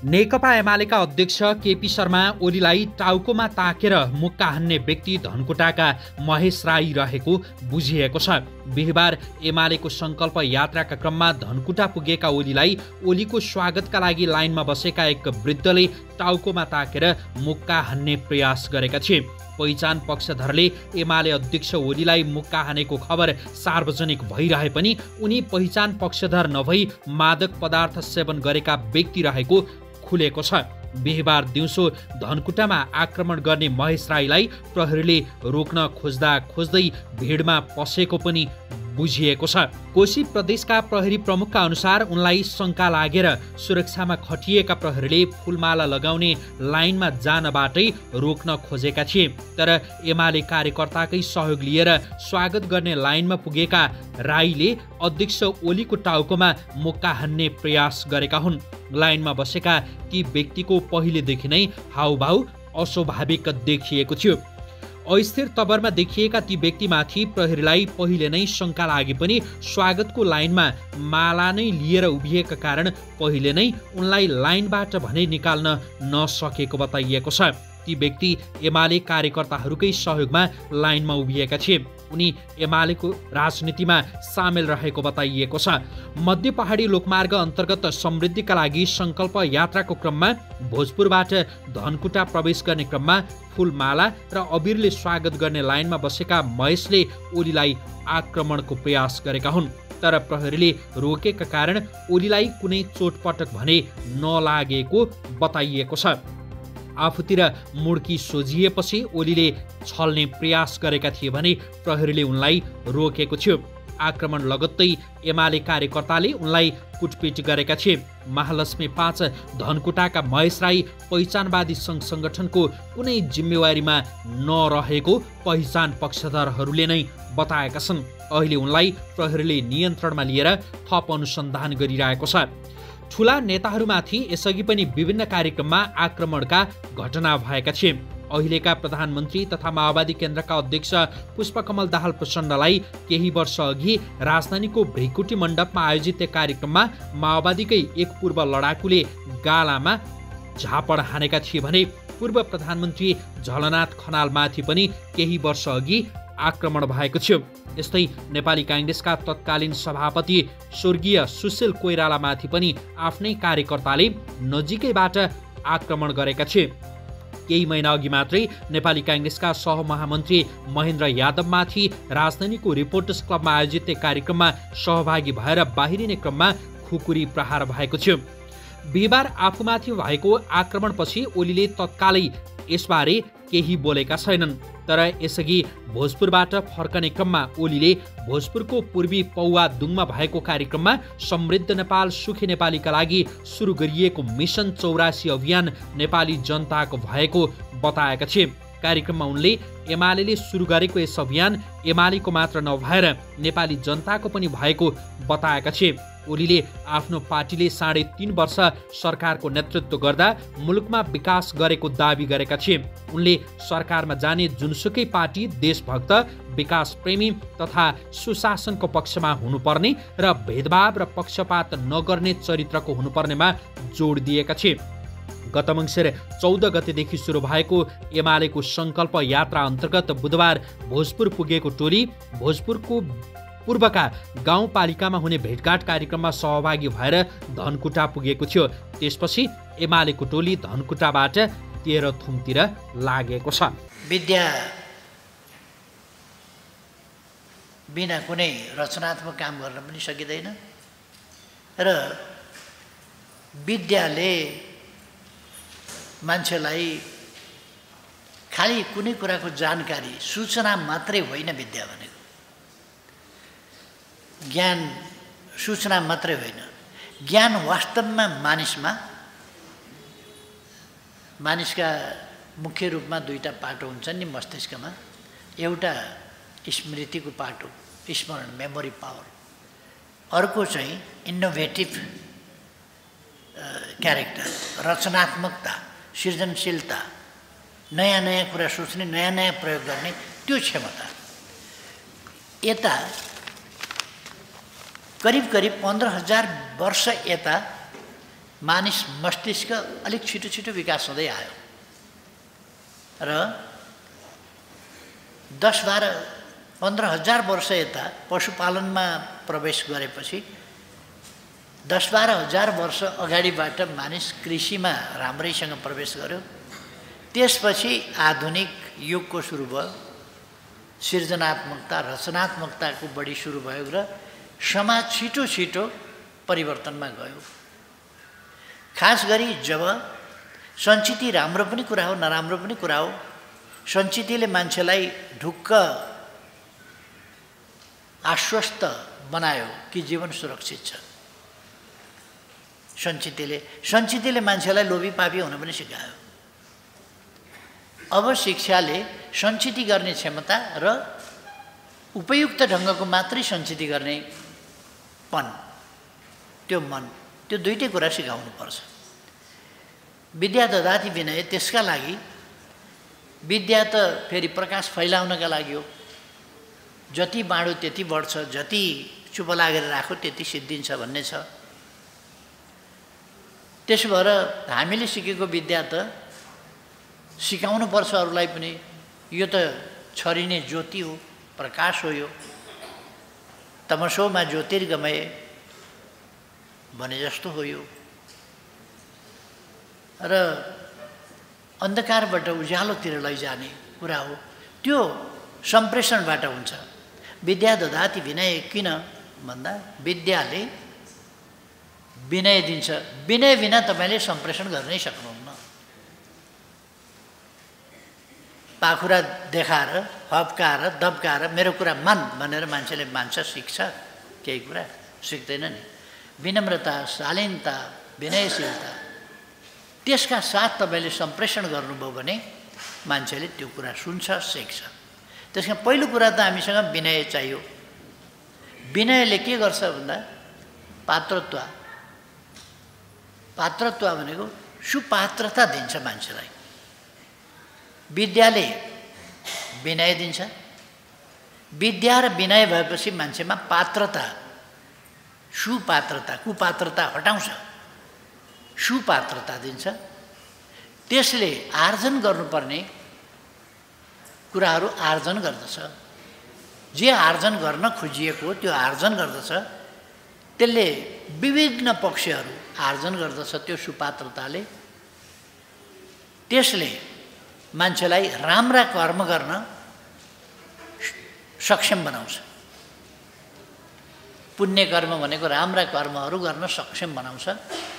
नेकपा एमालेका अध्यक्ष केपी शर्मा ओलीलाई टाउकोमा ताकेर मुक्का हान्ने व्यक्ति धनकुटाका महेश राई रहेको बुझिएको छ। बिहिबार एमालेको सङ्कल्प यात्राका क्रममा धनकुटा पुगेका ओलीलाई ओलीको स्वागतका लागि लाइनमा बसेका एक वृद्धले टाउकोमा ताकेर मुक्का हान्ने प्रयास गरेका थिए। पहिचान पक्षधरले एमाले अध्यक्ष ओलीलाई मुक्का हानेको खबर सार्वजनिक भइरहे पनि उनी पहिचान पक्षधर नभई मादक पदार्थ सेवन गरेका व्यक्ति रहेको खुलेको छ। बिहिबार दिउँसो धनकुटामा आक्रमण गर्ने महेश राईलाई प्रहरीले रोक्न खोज्दै भिडमा पसेको पनि बुझिएको छ। कोशी प्रदेशका प्रहरी प्रमुखका अनुसार उनलाई शङ्का लागेर सुरक्षामा खटिएका प्रहरीले फुलमाला लगाउने लाइनमा जानबाटै रोक्न खोजेका थिए। तर एमाले कार्यकर्ताकै सहयोग लिएर स्वागत गर्ने लाइनमा पुगेका राईले अध्यक्ष ओलीको टाउकोमा मुक्का हान्ने प्रयास गरेका हुन्। लाइनमा बसेका ती व्यक्तिको पहिलेदेखि नै हाउभाउ अस्वाभाविक देखिएको थियो। अस्थिर तवरमा देखिएका ती व्यक्तिमाथि प्रहरीलाई पहिले नै शङ्का लागे पनि स्वागतको लाइनमा माला नै लिएर उभिएका कारण पहिले नै उनलाई लाइनबाट भने निकाल्न नसकेको बताइएको छ। ती व्यक्ति एमाले कार्यकर्ताहरूकै सहयोगमा लाइनमा उभिएका थिए। उनी एमालेको राजनीतिमा सामेल रहेको बताइएको छ। मध्य पहाडी लोकमार्ग अन्तर्गत समृद्धिका लागि सङ्कल्प यात्राको क्रममा भोजपुरबाट धनकुटा प्रवेश गर्ने क्रममा फुलमाला र अबिरले स्वागत गर्ने लाइनमा बसेका महेशले ओलीलाई आक्रमणको प्रयास गरेका हुन्। तर प्रहरीले रोकेका कारण ओलीलाई कुनै चोटपटक भने नलागेको बताइएको छ। आफूतिर मुड्की सोझिएपछि ओलीले छल्ने प्रयास गरेका थिए भने प्रहरीले उनलाई रोकेको थियो। आक्रमण लगत्तै एमाले कार्यकर्ताले उनलाई कुटपिट गरेका थिए। महालक्ष्मी 5 धनकुटाका महेश राई पहिचानवादी सङ्घ सङ्गठनको कुनै जिम्मेवारीमा नरहेको पहिचान पक्षधरहरूले नै बताएका छन्। अहिले उनलाई प्रहरीले नियन्त्रणमा लिएर थप अनुसन्धान गरिरहेको छ। ठूला नेताहरूमाथि यसअघि पनि विभिन्न कार्यक्रममा आक्रमणका घटना भएका थिए। अहिलेका प्रधानमन्त्री तथा माओवादी केन्द्रका अध्यक्ष पुष्पकमल दाहाल प्रचण्डलाई केही वर्ष अघि राजधानीको भृकुटी मण्डपमा आयोजित कार्यक्रममा माओवादीकै एक पूर्व लडाकुले गालामा झापड हानेका थिए भने पूर्व प्रधानमन्त्री झलनाथ खनालमाथि पनि केही वर्ष अघि आक्रमण भएको थियो। यस्तै नेपाली काङ्ग्रेसका तत्कालीन सभापति स्वर्गीय सुशील कोइरालामाथि पनि आफ्नै कार्यकर्ताले नजिकैबाट आक्रमण गरेका थिए। केही महिना अघि मात्रै नेपाली काङ्ग्रेसका सहमहामन्त्री महेन्द्र यादवमाथि राजधानीको रिपोर्टर्स क्लबमा आयोजित कार्यक्रममा सहभागी भएर बाहिरिने क्रममा खुकुरी प्रहार भएको थियो। बिहिबार आफूमाथि भएको आक्रमणपछि ओलीले तत्कालै यसबारे केही बोलेका छैनन्। तर यसअघि भोजपुरबाट फर्कने क्रममा ओलीले भोजपुरको पूर्वी पौवादुङमा भएको कार्यक्रममा समृद्ध नेपाल सुखी नेपालीका लागि सुरु गरिएको मिसन 84 अभियान नेपाली जनताको भएको बताएका थिए। कार्यक्रममा उनले एमालेले सुरु गरेको यस अभियान एमालेको मात्र नभएर नेपाली जनताको पनि भएको बताएका थिए। ओलीले आफ्नो पार्टीले 3.5 वर्ष सरकारको नेतृत्व गर्दा मुलुकमा विकास गरेको दाबी गरेका थिए। उनले सरकारमा जाने जुनसुकै पार्टी देशभक्त, विकास प्रेमी तथा सुशासनको पक्षमा हुनुपर्ने र भेदभाव र पक्षपात नगर्ने चरित्रको हुनुपर्नेमा जोड दिएका थिए। गत मङ्सिर 14 गतेदेखि सुरु भएको एमालेको सङ्कल्प यात्रा अन्तर्गत बुधबार भोजपुर पुगेको टोली भोजपुरको पूर्वका गाउँपालिकामा हुने भेटघाट कार्यक्रममा सहभागी भएर धनकुटा पुगेको थियो। त्यसपछि एमालेको टोली धनकुटाबाट तेह्रथुमतिर लागेको छ। विद्या बिना कुनै रचनात्मक काम गर्न पनि सकिँदैन र विद्याले मान्छेलाई खालि कुनै कुराको जानकारी, सूचना मात्रै होइन। विद्या भनेको ज्ञान, सूचना मात्रै होइन। ज्ञान वास्तवमा मानिसका मुख्य रूपमा दुईटा पाटो हुन्छन् नि मस्तिष्कमा। एउटा स्मृतिको पाटो, स्मरण, मेमोरी पावर। अर्को चाहिँ इनोभेटिभ क्यारेक्टर, रचनात्मकता, सृजनशीलता, नयाँ नयाँ कुरा सोच्ने, नयाँ नयाँ प्रयोग गर्ने त्यो क्षमता। यता करिब 15,000 वर्ष यता मानिस मस्तिष्क अलिक छिटो छिटो विकास हुँदै आयो र 10-12-15,000 वर्ष यता पशुपालनमा प्रवेश गरेपछि 10-12,000 वर्ष अगाडिबाट मानिस कृषिमा राम्रैसँग प्रवेश गर्यो। त्यसपछि आधुनिक युगको सुरु भयो, सृजनात्मकता रचनात्मकताको बढी सुरु भयो र समाज छिटो छिटो परिवर्तनमा गयो। खास गरी जब सञ्चिति राम्रो पनि कुरा हो नराम्रो पनि कुरा हो, सञ्चितिले मान्छेलाई ढुक्क आश्वस्त बनायो कि जीवन सुरक्षित छ। सञ्चितिले मान्छेलाई लोभी पापी हुन पनि सिकायो। अब शिक्षाले सञ्चिति गर्ने क्षमता र उपयुक्त ढङ्गको मात्रै सञ्चिति गर्ने त्यो मन त्यो दुईटै कुरा सिकाउनु पर्छ। विद्या ददाति विनय, त्यसका लागि विद्या त फेरि प्रकाश फैलाउनका लागि हो। जति बाँडो त्यति बढ्छ, जति चुप लागेर राखो त्यति सिद्धिन्छ भन्ने छ। त्यसो भएर हामीले सिकेको विद्या त सिकाउनु पर्छ अरूलाई पनि। यो त छरिने ज्योति हो, प्रकाश हो। यो तमसोमा ज्योतिर्गमय भने जस्तो हो यो। र अन्धकारबाट उज्यालोतिर लैजाने कुरा हो। त्यो सम्प्रेषणबाट हुन्छ। विद्या ददाति विनय किन भन्दा विद्याले विनय दिन्छ। विनय बिना तपाईँले सम्प्रेषण गर्नै सक्नुहुन्न। पाखुरा देखाएर हप्काएर दब्काएर मेरो कुरा मान भनेर मान्छेले मान्छ, सिक्छ, केही कुरा सिक्दैन नि। विनम्रता, शालीनता, विनयशीलता त्यसका साथ तपाईँले सम्प्रेषण गर्नुभयो भने मान्छेले त्यो कुरा सुन्छ, सिक्छ। त्यसमा पहिलो कुरा त हामीसँग विनय चाहियो। विनयले के गर्छ भन्दा पात्रत्व भनेको सुपात्रता दिन्छ मान्छेलाई। विद्याले विनय दिन्छ। विद्या र विनय भएपछि मान्छेमा पात्रता, सुपात्रता, कुपात्रता हटाउँछ, सुपात्रता दिन्छ। त्यसले आर्जन गर्नुपर्ने कुराहरू आर्जन गर्दछ। जे आर्जन गर्न खोजिएको त्यो आर्जन गर्दछ। त्यसले विभिन्न पक्षहरू आर्जन गर्दछ त्यो सुपात्रताले। त्यसले मान्छेलाई राम्रा कर्म गर्न सक्षम बनाउँछ। पुण्य कर्म भनेको राम्रा कर्महरू गर्न सक्षम बनाउँछ।